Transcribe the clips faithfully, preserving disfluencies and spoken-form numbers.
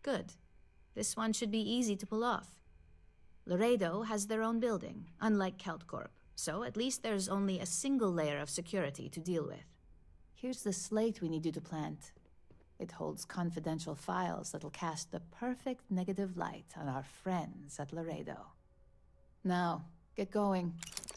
Good. This one should be easy to pull off. Laredo has their own building, unlike Keltcorp, so at least there's only a single layer of security to deal with. Here's the slate we need you to plant. It holds confidential files that'll cast the perfect negative light on our friends at Laredo. Now, get going.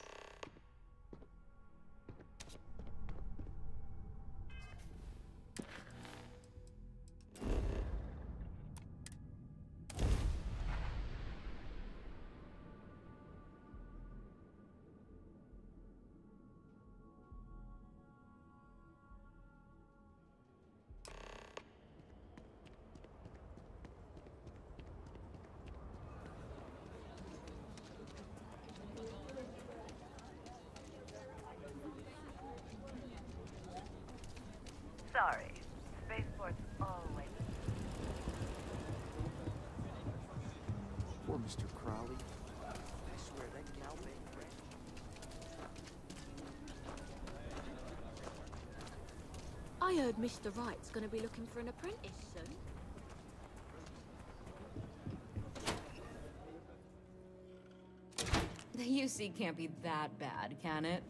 Sorry, spaceport's always... Poor Mister Crowley. I swear that gal made great. I heard Mister Wright's gonna be looking for an apprentice soon. The U C can't be that bad, can it?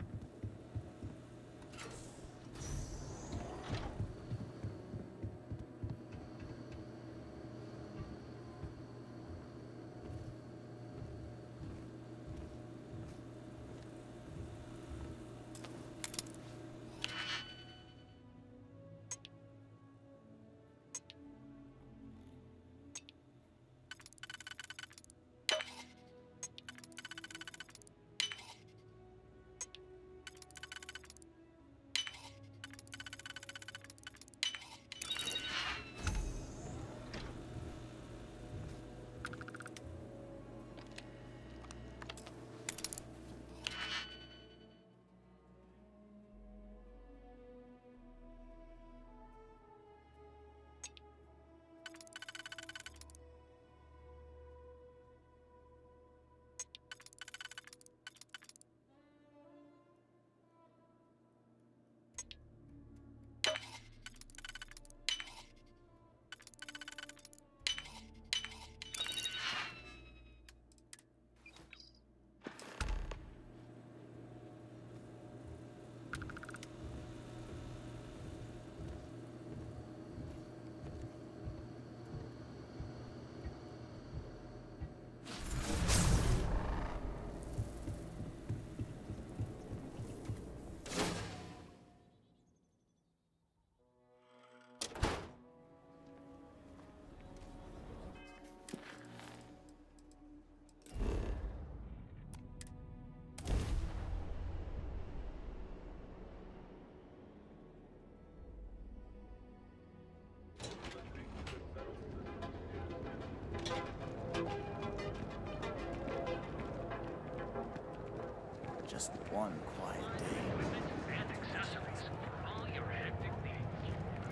Just one quiet day. And accessories. All your hectic needs.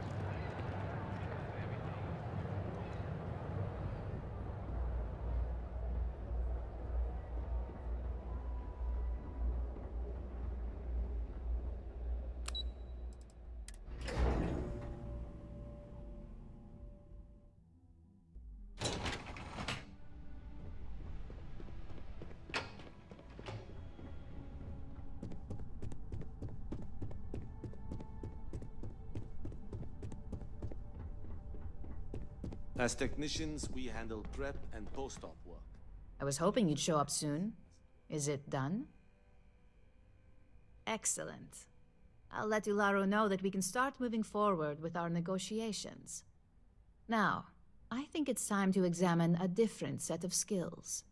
As technicians, we handle prep and post-op work. I was hoping you'd show up soon. Is it done? Excellent. I'll let Ularo know that we can start moving forward with our negotiations. Now, I think it's time to examine a different set of skills.